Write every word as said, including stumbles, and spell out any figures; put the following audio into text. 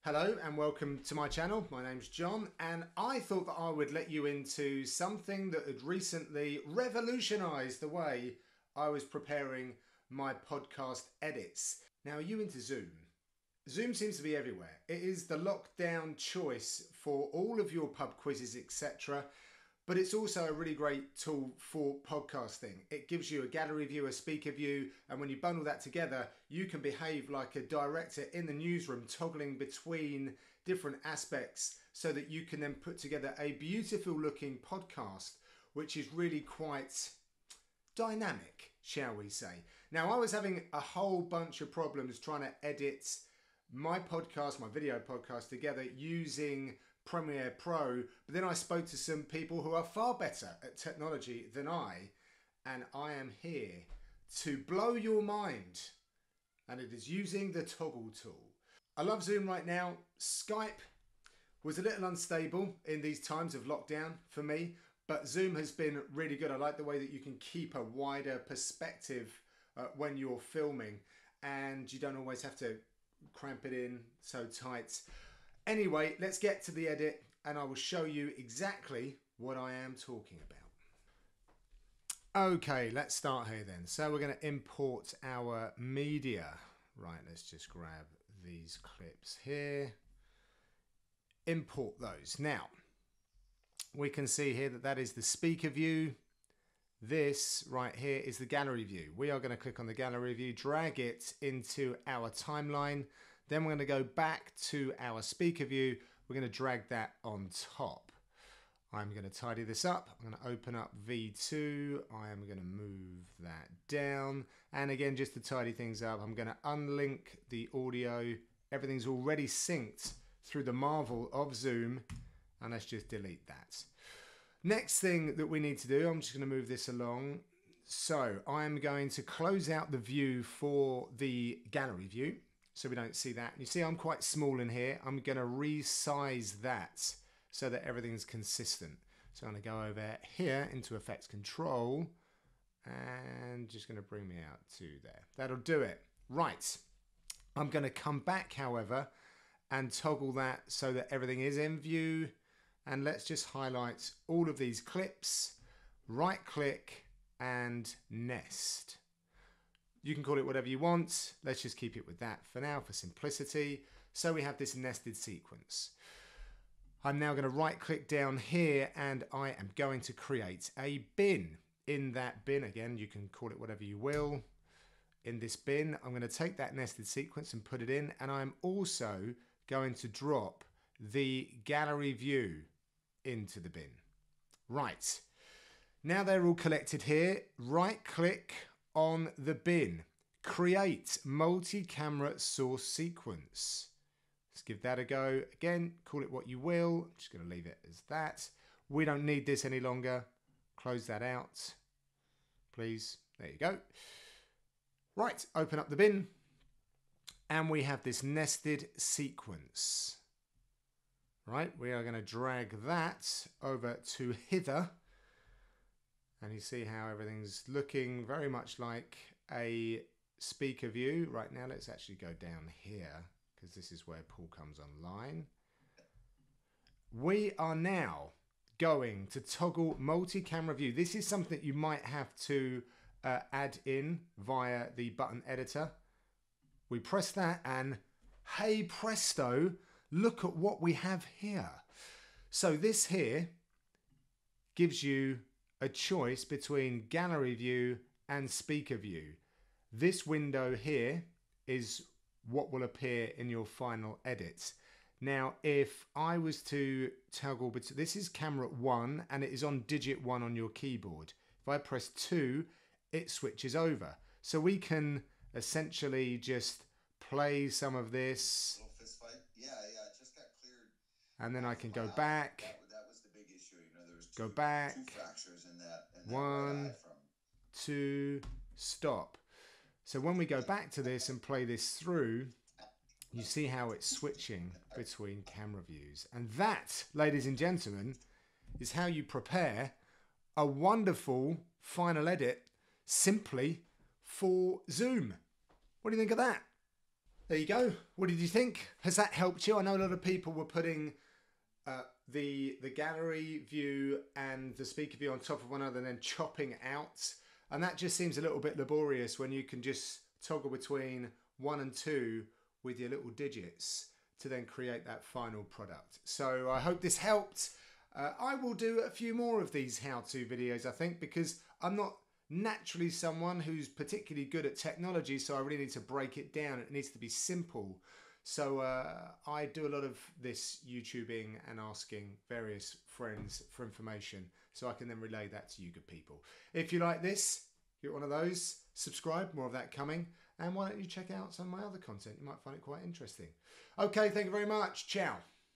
Hello and welcome to my channel. My name's John and I thought that I would let you into something that had recently revolutionised the way I was preparing my podcast edits. Now, are you into Zoom? Zoom seems to be everywhere. It is the lockdown choice for all of your pub quizzes, et cetera. But it's also a really great tool for podcasting. It gives you a gallery view, a speaker view, and when you bundle that together, you can behave like a director in the newsroom, toggling between different aspects so that you can then put together a beautiful looking podcast, which is really quite dynamic, shall we say. Now, I was having a whole bunch of problems trying to edit my podcast, my video podcast together using Premiere Pro, but then I spoke to some people who are far better at technology than I, and I am here to blow your mind, and it is using the toggle tool. I love Zoom right now. Skype was a little unstable in these times of lockdown for me, but Zoom has been really good. I like the way that you can keep a wider perspective uh, when you're filming, and you don't always have to cramp it in so tight. Anyway, let's get to the edit and I will show you exactly what I am talking about. Okay, let's start here then. So we're going to import our media. Right, let's just grab these clips here. Import those. Now, we can see here that that is the speaker view. This right here is the gallery view. We are going to click on the gallery view, drag it into our timeline. Then we're going to go back to our speaker view. We're going to drag that on top. I'm going to tidy this up. I'm going to open up V two. I am going to move that down. And again, just to tidy things up, I'm going to unlink the audio. Everything's already synced through the marvel of Zoom. And let's just delete that. Next thing that we need to do, I'm just going to move this along. So I'm going to close out the view for the gallery view, so we don't see that. You see I'm quite small in here. I'm going to resize that so that everything's consistent. So I'm going to go over here into Effects Control and just going to bring me out to there. That'll do it. Right. I'm going to come back, however, and toggle that so that everything is in view. And let's just highlight all of these clips, right click and nest. You can call it whatever you want. Let's just keep it with that for now for simplicity. So we have this nested sequence. I'm now going to right click down here and I am going to create a bin. In that bin, again, you can call it whatever you will. In this bin, I'm going to take that nested sequence and put it in. And I'm also going to drop the gallery view into the bin. Right. Now they're all collected here. Right click on the bin, create multi-camera source sequence. Let's give that a go. Again, call it what you will. I'm just going to leave it as that. We don't need this any longer. Close that out, please. There you go. Right, open up the bin and we have this nested sequence. Right, we are going to drag that over to hither. And you see how everything's looking very much like a speaker view. Right now, let's actually go down here because this is where Paul comes online. We are now going to toggle multi-camera view. This is something that you might have to uh, add in via the button editor. We press that and hey presto, look at what we have here. So this here gives you a choice between gallery view and speaker view. This window here is what will appear in your final edits. Now, if I was to toggle between, this is camera one and it is on digit one on your keyboard. If I press two, it switches over. So we can essentially just play some of this. Little fist fight. Yeah, yeah, it just got cleared. And then I can go back. That, that was the big issue. You know, there was two, go back. two fractures in that. In that One, right eye from... two, stop. So when we go back to this and play this through, you see how it's switching between camera views. And that, ladies and gentlemen, is how you prepare a wonderful final edit simply for Zoom. What do you think of that? there you go. What did you think? Has that helped you? I know a lot of people were putting uh, the the gallery view and the speaker view on top of one another and then chopping out. And that just seems a little bit laborious when you can just toggle between one and two with your little digits to then create that final product. So I hope this helped. Uh, I will do a few more of these how-to videos, I think, because I'm not naturally someone who's particularly good at technology, so I really need to break it down. It needs to be simple. So uh, I do a lot of this YouTubing and asking various friends for information, so I can then relay that to you good people. If you like this, you're one of those, subscribe, more of that coming, and why don't you check out some of my other content? You might find it quite interesting. Okay, thank you very much. Ciao.